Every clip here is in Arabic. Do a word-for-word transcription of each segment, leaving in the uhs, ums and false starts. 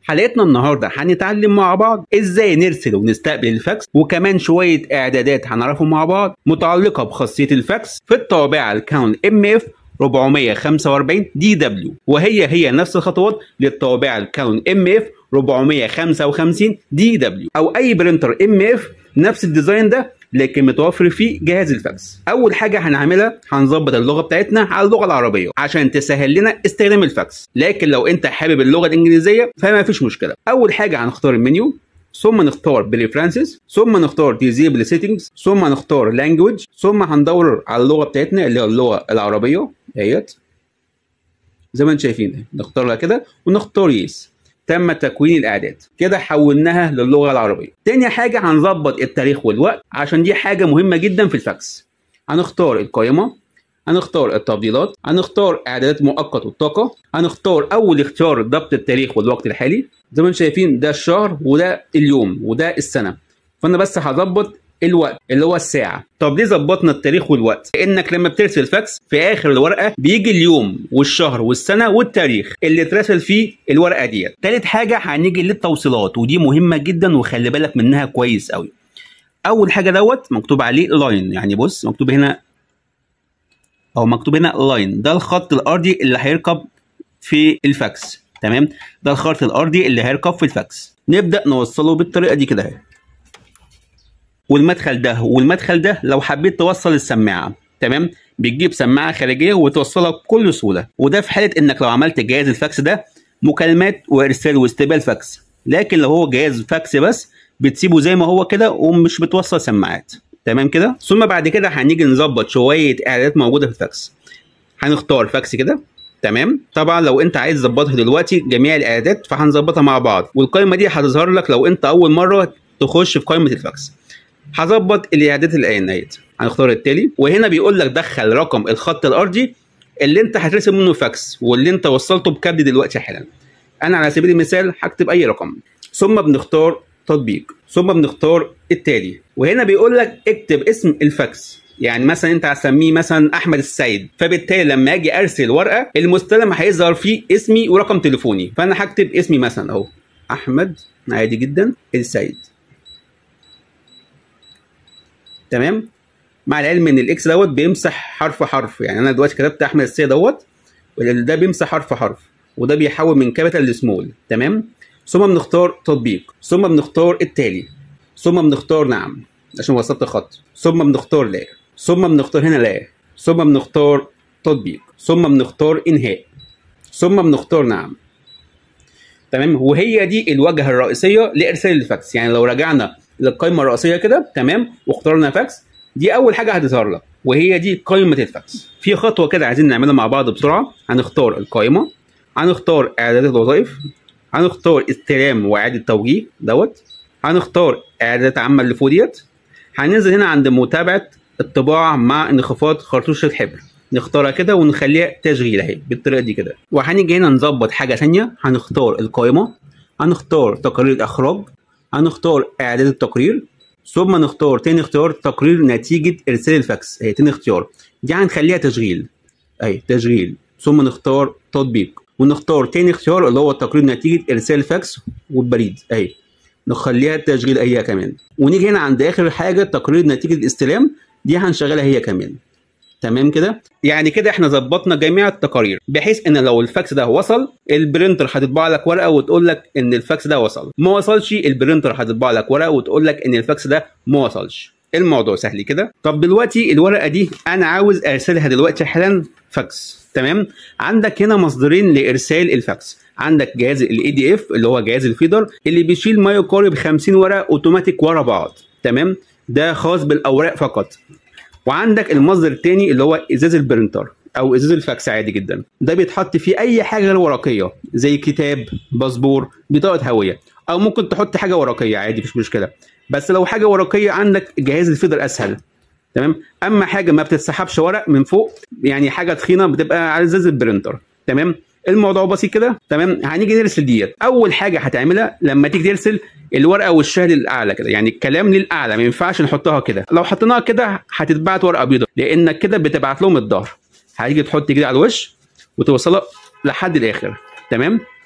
حلقتنا النهارده هنتعلم مع بعض ازاي نرسل ونستقبل الفاكس، وكمان شويه اعدادات هنعرفهم مع بعض متعلقه بخاصيه الفاكس في الطابعه الكاون ام اف أربعمية وخمسة وأربعين دي دبليو، وهي هي نفس الخطوات للطابعه الكاون ام اف أربعمية وخمسة وخمسين دي دبليو او اي برينتر ام اف نفس الديزاين ده لكن متوفر فيه جهاز الفاكس. اول حاجه هنعملها هنظبط اللغه بتاعتنا على اللغه العربيه عشان تسهل لنا استخدام الفاكس، لكن لو انت حابب اللغه الانجليزيه فما فيش مشكله. اول حاجه هنختار المنيو، ثم نختار بريفرنسز، ثم نختار ديزيبل سيتنجز، ثم نختار لانجويج، ثم هندور على اللغه بتاعتنا اللي هي اللغه العربيه اهيت زي ما انتم شايفين، نختارها كده ونختار يس. تم تكوين الاعداد كده، حولناها للغه العربيه. تاني حاجه هنظبط التاريخ والوقت عشان دي حاجه مهمه جدا في الفاكس. هنختار القائمه، هنختار التفضيلات، هنختار اعدادات مؤقت والطاقه، هنختار اول اختيار ضبط التاريخ والوقت الحالي زي ما انتم شايفين، ده الشهر وده اليوم وده السنه. فانا بس هظبط الوقت اللي هو الساعه. طب ليه ظبطنا التاريخ والوقت؟ لانك لما بترسل فاكس في اخر الورقه بيجي اليوم والشهر والسنه والتاريخ اللي اترسل فيه الورقه ديت. تالت حاجه هنيجي للتوصيلات، ودي مهمه جدا وخلي بالك منها كويس قوي. اول حاجه دوت مكتوب عليه لاين، يعني بص مكتوب هنا او مكتوب هنا لاين، ده الخط الارضي اللي هيركب في الفاكس. تمام، ده الخط الارضي اللي هيركب في الفاكس. نبدا نوصله بالطريقه دي كده اهي، والمدخل ده والمدخل ده لو حبيت توصل السماعه. تمام، بتجيب سماعه خارجيه وتوصلها بكل سهوله، وده في حاله انك لو عملت جهاز الفاكس ده مكالمات وارسال واستقبال فاكس. لكن لو هو جهاز فاكس بس بتسيبه زي ما هو كده ومش بتوصل سماعات. تمام كده. ثم بعد كده هنيجي نظبط شويه اعدادات موجوده في الفاكس. هنختار فاكس كده. تمام، طبعا لو انت عايز تظبطها دلوقتي جميع الاعدادات فهنظبطها مع بعض، والقائمه دي هتظهر لك لو انت اول مره تخش في قائمه الفاكس. هظبط الاعدادات الان اهيت. هنختار التالي، وهنا بيقول لك دخل رقم الخط الارضي اللي انت هترسم منه فاكس واللي انت وصلته بكابل دلوقتي حالا. انا على سبيل المثال هكتب اي رقم، ثم بنختار تطبيق، ثم بنختار التالي، وهنا بيقول لك اكتب اسم الفاكس. يعني مثلا انت هتسميه مثلا احمد السيد، فبالتالي لما اجي ارسل ورقه المستلم هيظهر فيه اسمي ورقم تليفوني، فانا هكتب اسمي مثلا اهو احمد عادي جدا السيد. تمام، مع العلم ان الاكس دوت بيمسح حرف حرف، يعني انا دلوقتي كتبت احمد السيد دوت، ده بيمسح حرف حرف، وده بيحول من كابيتال لسمول. تمام، ثم بنختار تطبيق، ثم بنختار التالي، ثم بنختار نعم عشان وصلت الخط، ثم بنختار لا، ثم بنختار هنا لا، ثم بنختار تطبيق، ثم بنختار انهاء، ثم بنختار نعم. تمام، وهي دي الواجهه الرئيسيه لارسال الفاكس. يعني لو رجعنا للقائمه الرئيسيه كده تمام واخترنا فاكس، دي اول حاجه هتظهر لك وهي دي قائمه الفاكس. في خطوه كده عايزين نعملها مع بعض بسرعه. هنختار القائمه، هنختار اعدادات الوظائف، هنختار استلام واعاده توجيه دوت، هنختار اعدادات عامه اللي فوق ديت، هننزل هنا عند متابعه الطباعه مع انخفاض خرطوش الحبر، نختارها كده ونخليها تشغيل اهي بالطريقه دي كده. وهنيجي هنا نظبط حاجه ثانيه، هنختار القائمه، هنختار تقارير الاخراج، هنختار اعداد التقرير، ثم نختار تاني اختيار تقرير نتيجه ارسال الفاكس اهي تاني اختيار، دي هنخليها تشغيل اهي تشغيل، ثم نختار تطبيق، ونختار تاني اختيار اللي هو تقرير نتيجه ارسال الفاكس والبريد اهي نخليها تشغيل هي كمان. ونيجي هنا عند اخر حاجه تقرير نتيجه الاستلام، دي هنشغلها هي كمان. تمام كده، يعني كده احنا ظبطنا جميع التقارير بحيث ان لو الفاكس ده وصل البرينتر هتطبع لك ورقه وتقول لك ان الفاكس ده وصل، ما وصلش البرينتر هتطبع لك ورقه وتقول لك ان الفاكس ده ما وصلش. الموضوع سهل كده. طب دلوقتي الورقه دي انا عاوز ارسلها دلوقتي حالا فاكس. تمام، عندك هنا مصدرين لارسال الفاكس. عندك جهاز الاي دي اف اللي هو جهاز الفيدر اللي بيشيل ما يقارب خمسين ورقه اوتوماتيك ورا بعض. تمام، ده خاص بالاوراق فقط. وعندك المصدر الثاني اللي هو ازاز البرينتر او ازاز الفاكس عادي جدا، ده بيتحط فيه اي حاجه غير ورقيه زي كتاب، باسبور، بطاقه هويه، او ممكن تحط حاجه ورقيه عادي مفيش مشكله. بس لو حاجه ورقيه عندك جهاز الفيدر اسهل. تمام، اما حاجه ما بتتسحبش ورق من فوق يعني حاجه تخينه بتبقى على ازاز البرينتر. تمام، الموضوع بسيط كده. تمام، هنيجي نرسل ديت. اول حاجه هتعملها لما تيجي ترسل الورقه وشها للاعلى كده، يعني الكلام للاعلى، ما ينفعش نحطها كده. لو حطيناها كده هتتبعت ورقه بيضاء لانك كده بتبعت لهم الظهر. هتيجي تحط كده على الوش وتوصلها لحد الاخر. تمام،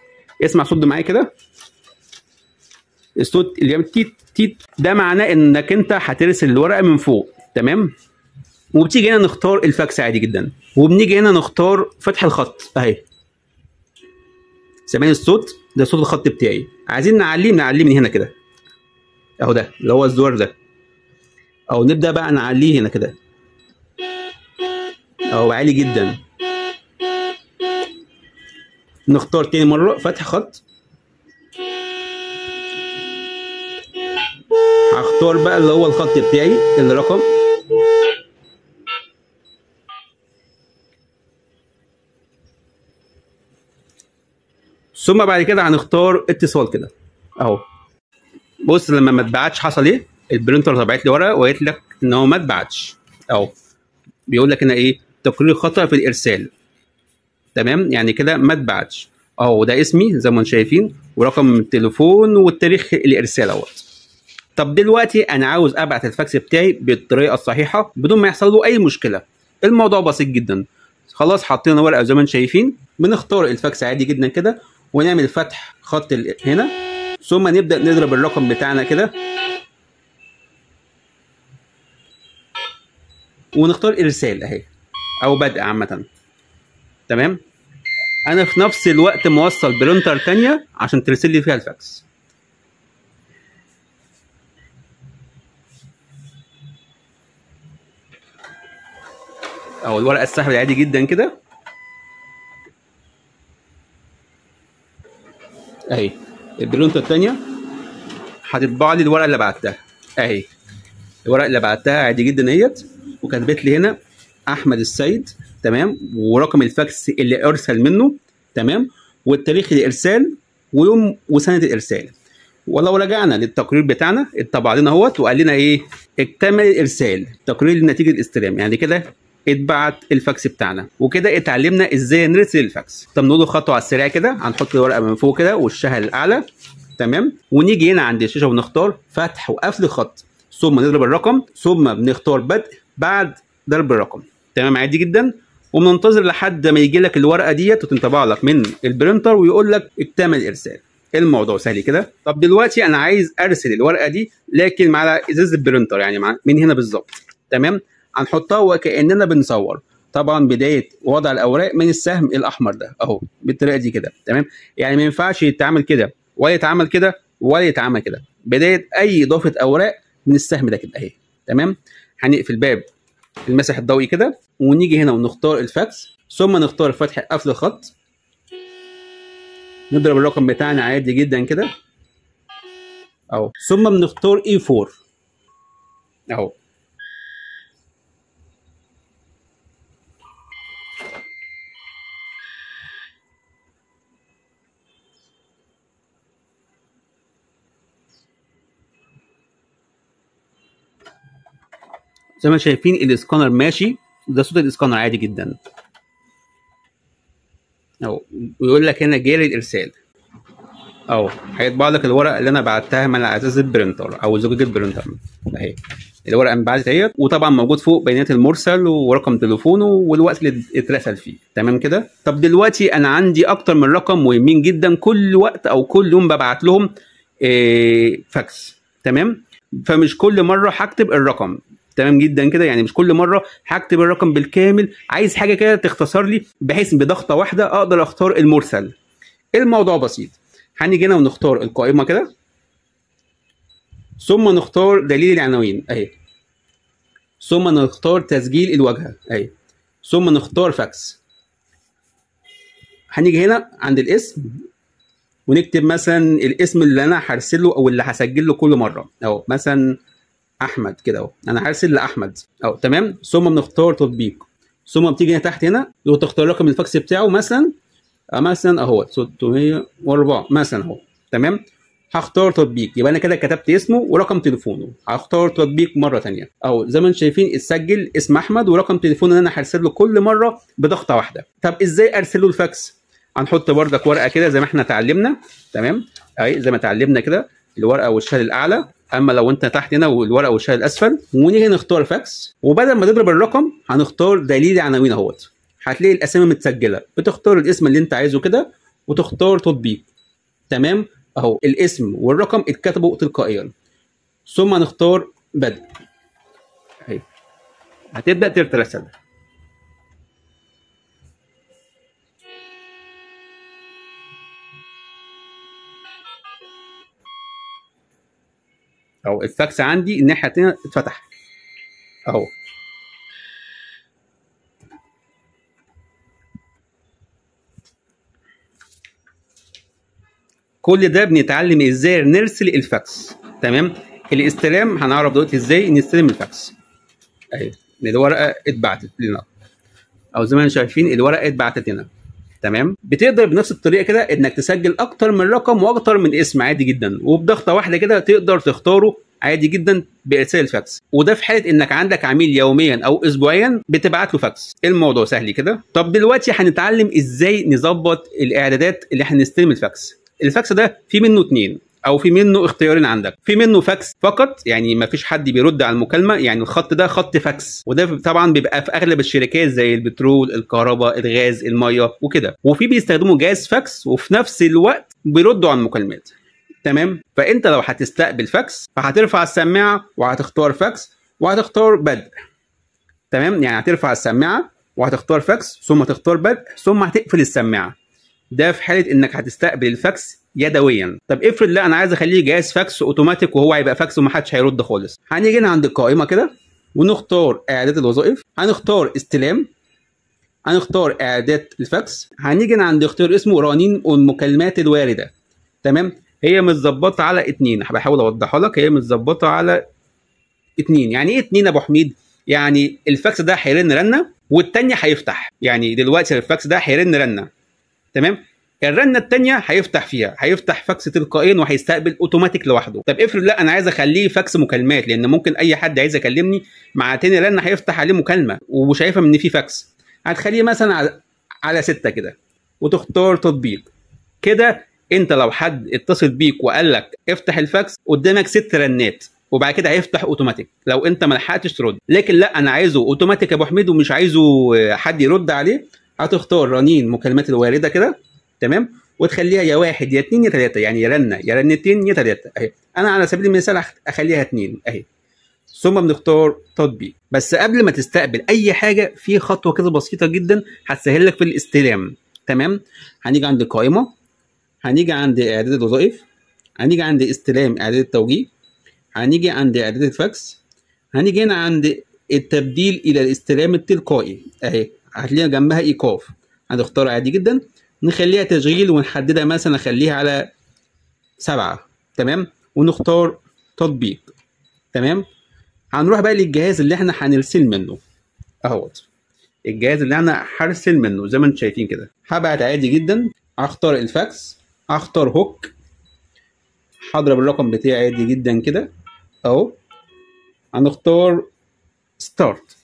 اسمع صوت معايا كده، الصوت اللي بيعمل تيت تيت ده معناه انك انت هترسل الورقه من فوق. تمام. وبتيجي هنا نختار الفاكس عادي جدا، وبنيجي هنا نختار فتح الخط اهي. سامعين الصوت ده؟ صوت الخط بتاعي. عايزين نعليه، نعليه من هنا كده اهو، ده اللي هو الزرار ده، او نبدا بقى نعليه هنا كده اهو عالي جدا. نختار تاني مره فتح خط، هختار بقى اللي هو الخط بتاعي الرقم، ثم بعد كده هنختار اتصال كده اهو. بص لما ما اتبعتش حصل ايه؟ البرينتر طبعت لي ورقه وقالت لك ان هو ما اتبعتش اهو، بيقول لك هنا ايه؟ تقرير خطا في الارسال. تمام، يعني كده ما اتبعتش اهو. ده اسمي زي ما انتم شايفين، ورقم التليفون والتاريخ الارسال اهوت. طب دلوقتي انا عاوز ابعت الفاكس بتاعي بالطريقه الصحيحه بدون ما يحصل له اي مشكله. الموضوع بسيط جدا. خلاص حطينا ورقه زي ما انتم شايفين، بنختار الفاكس عادي جدا كده، ونعمل فتح خط هنا، ثم نبدا نضرب الرقم بتاعنا كده، ونختار ارسال اهي او بدء عامه. تمام. انا في نفس الوقت موصل برينتر ثانيه عشان ترسل لي فيها الفاكس. او الورقه السحب عادي جدا كده اهي. البرينتر الثانيه هتطبع لي الورقه اللي بعتها اهي. الورقه اللي بعتها عادي جدا اهيت، وكتبت لي هنا احمد السيد. تمام. ورقم الفاكس اللي ارسل منه. تمام. والتاريخ الارسال ويوم وسنه الارسال. ولو رجعنا للتقرير بتاعنا اتطبع لنا اهوت وقال لنا ايه؟ اكتمل الارسال، تقرير نتيجه الاستلام. يعني كده اتبعت الفاكس بتاعنا، وكده اتعلمنا ازاي نرسل الفاكس. طب نقول خطوه على السريع كده. هنحط الورقه من فوق كده وشها الاعلى. تمام. ونيجي هنا عند الشاشه ونختار فتح وقفل خط، ثم نضرب الرقم، ثم بنختار بدء بعد ضرب الرقم. تمام عادي جدا. وبننتظر لحد ما يجي لك الورقه ديت وتنطبع لك من البرينتر ويقول لك اكتمل الارسال. الموضوع سهل كده. طب دلوقتي انا عايز ارسل الورقه دي لكن مع ازاز البرينتر، يعني مع من هنا بالظبط. تمام. هنحطها وكاننا بنصور. طبعا بدايه وضع الاوراق من السهم الاحمر ده اهو بالطريقه دي كده. تمام. يعني ما ينفعش يتعمل كده ولا يتعمل كده ولا يتعمل كده. بدايه اي اضافه اوراق من السهم ده كده اهي. تمام. هنقفل باب المسح الضوئي كده، ونيجي هنا ونختار الفاكس، ثم نختار فتح قفل الخط، نضرب الرقم بتاعنا عادي جدا كده اهو، ثم بنختار اي أربعة اهو. زي ما شايفين الاسكانر ماشي، ده صوت الاسكانر عادي جدا اهو. ويقول لك هنا جاري الارسال اهو. هيطبع لك الورقه اللي انا بعتها من على ازاز البرينتر او زجاج البرينتر اهي. الورقه انبعتت اهيت، وطبعا موجود فوق بيانات المرسل ورقم تليفونه والوقت اللي اترسل فيه. تمام كده. طب دلوقتي انا عندي اكتر من رقم مهمين جدا، كل وقت او كل يوم ببعت لهم إيه فاكس. تمام. فمش كل مره هكتب الرقم. تمام جدا كده. يعني مش كل مره هكتب الرقم بالكامل. عايز حاجه كده تختصر لي بحيث بضغطه واحده اقدر اختار المرسل. الموضوع بسيط. هنيجي هنا ونختار القائمه كده، ثم نختار دليل العناوين اهي، ثم نختار تسجيل الواجهه اهي، ثم نختار فاكس. هنيجي هنا عند الاسم ونكتب مثلا الاسم اللي انا هرسله او اللي هسجل له كل مره اهو، مثلا احمد كده اهو. انا هرسل لاحمد اهو. تمام. ثم بنختار تطبيق، ثم بتيجي هنا تحت هنا وتختار رقم الفاكس بتاعه، مثلا مثلا اهو ستمية وأربعة مثلا اهو. تمام. هختار تطبيق، يبقى انا كده كتبت اسمه ورقم تليفونه. هختار تطبيق مره ثانيه اهو، زي ما انتم شايفين اتسجل اسم احمد ورقم تليفونه اللي انا هرسل له كل مره بضغطه واحده. طب ازاي ارسل له الفاكس؟ هنحط بردك ورقه كده زي ما احنا اتعلمنا. تمام اهي زي ما اتعلمنا كده، الورقه والشال الاعلى، اما لو انت تحت هنا والورقه والشال الاسفل. ونيجي نختار فاكس، وبدل ما نضرب الرقم هنختار دليل عناوين اهوت. هتلاقي الاسامي متسجله، بتختار الاسم اللي انت عايزه كده وتختار تطبيق. تمام اهو الاسم والرقم اتكتبوا تلقائيا. ثم نختار بدء اهي، هتبدا ترسل. اهو الفاكس عندي الناحيه الثانيه اتفتح اهو. كل ده بنتعلم ازاي نرسل الفاكس. تمام. الاستلام هنعرف دلوقتي ازاي نستلم الفاكس اهي. الورقه اتبعتت لنا او زي ما انتم شايفين الورقه اتبعتت لنا. تمام. بتقدر بنفس الطريقه كده انك تسجل اكتر من رقم واكتر من اسم عادي جدا، وبضغطه واحده كده تقدر تختاره عادي جدا بارسال الفاكس. وده في حاله انك عندك عميل يوميا او اسبوعيا بتبعت له فاكس. الموضوع سهل كده. طب دلوقتي هنتعلم ازاي نظبط الاعدادات اللي هنستلم الفاكس. الفاكس ده في منه اتنين او في منه اختيارين عندك. في منه فاكس فقط، يعني ما فيش حد بيرد على المكالمه، يعني الخط ده خط فاكس، وده طبعا بيبقى في اغلب الشركات زي البترول، الكهرباء، الغاز، الميه وكده. وفي بيستخدموا جهاز فاكس وفي نفس الوقت بيردوا على المكالمات. تمام. فانت لو هتستقبل فاكس فهترفع السماعه وهتختار فاكس وهتختار بدء. تمام. يعني هترفع السماعه وهتختار فاكس ثم تختار بدء ثم هتقفل السماعه. ده في حاله انك هتستقبل الفاكس يدويا. طب افرض لا انا عايز اخليه جهاز فاكس اوتوماتيك وهو هيبقى فاكس ومحدش هيرد خالص. هنيجي هنا عند القائمه كده ونختار اعداد الوظائف، هنختار استلام، هنختار اعداد الفاكس، هنيجي هنا عند اختيار اسمه رنين المكالمات الوارده. تمام. هي متظبطه على اتنين، بحاول اوضحها لك. هي متظبطه على اتنين. يعني ايه اتنين يا ابو حميد؟ يعني الفاكس ده هيرن رنه والتانيه هيفتح. يعني دلوقتي الفاكس ده هيرن رنه، تمام، الرنه الثانيه هيفتح فيها، هيفتح فاكس تلقائيا وهيستقبل اوتوماتيك لوحده. طب افرض لا انا عايز اخليه فاكس مكالمات، لان ممكن اي حد عايز يكلمني مع تاني رنه هيفتح عليه مكالمه وشايفه ان في فاكس. هتخليه مثلا على على ستة كده وتختار تطبيق كده. انت لو حد اتصل بيك وقال لك افتح الفاكس قدامك ست رنات وبعد كده هيفتح اوتوماتيك لو انت ما لحقتش ترد. لكن لا انا عايزه اوتوماتيك يا ابو حميد ومش عايزه حد يرد عليه، هتختار رنين مكالمات الوارده كده. تمام. وتخليها يا واحد يا اتنين يا تلاته، يعني يا رنه يا رنتين يا تلاته اهي. انا على سبيل المثال اخليها اتنين اهي. ثم بنختار تطبيق. بس قبل ما تستقبل اي حاجه في خطوه كده بسيطه جدا هتسهل لك في الاستلام. تمام. هنيجي عند القائمه، هنيجي عند اعداد الوظائف، هنيجي عند استلام اعداد التوجيه، هنيجي عند اعداد الفاكس، هنيجي هنا عند التبديل الى الاستلام التلقائي اهي. هتلاقيها جنبها ايقاف، هنختار عادي جدا نخليها تشغيل ونحددها مثلا نخليها على سبعة. تمام. ونختار تطبيق. تمام. هنروح بقى للجهاز اللي احنا هنرسل منه اهوت. الجهاز اللي انا هرسل منه زي ما انتم شايفين كده. هبعت عادي جدا، هختار الفاكس، هختار هوك، هضرب الرقم بتاعي عادي جدا كده اهو. هنختار ستارت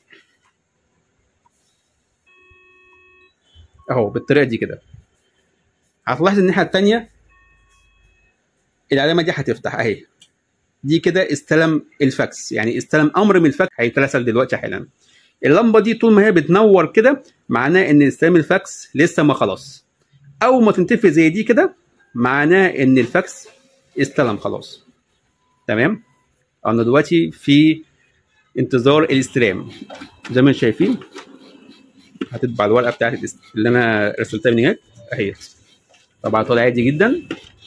اهو بالطريقه دي كده. هتلاحظ الناحيه الثانيه العلامه دي هتفتح اهي. دي كده استلم الفاكس، يعني استلم امر من الفاكس هيترسل دلوقتي حالا. اللمبه دي طول ما هي بتنور كده معناه ان استلام الفاكس لسه ما خلاص. اول ما تنتفي زي دي كده معناه ان الفاكس استلم خلاص. تمام. انا دلوقتي في انتظار الاستلام زي ما انتم شايفين. هتطبع الورقه بتاعت اللي انا رسلتها من هناك اهي. طبعتها لي عادي جدا.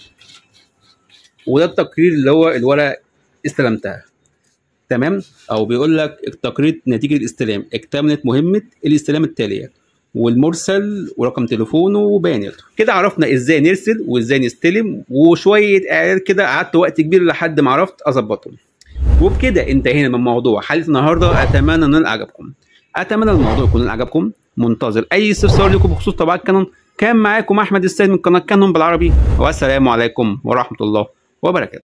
وده التقرير اللي هو الورقه استلمتها. تمام. او بيقول لك تقرير نتيجه الاستلام، اكتملت مهمه الاستلام التاليه والمرسل ورقم تليفونه وبياناته. كده عرفنا ازاي نرسل وازاي نستلم وشويه اعداد كده. قعدت وقت كبير لحد ما عرفت اظبطهم. وبكده انتهينا من موضوع حلقه النهارده. اتمنى ان عجبكم، اتمنى الموضوع يكون عجبكم. منتظر اي استفسار لكم بخصوص طباعه كانون. كان معاكم احمد السيد من قناه كانون بالعربي، والسلام عليكم ورحمه الله وبركاته.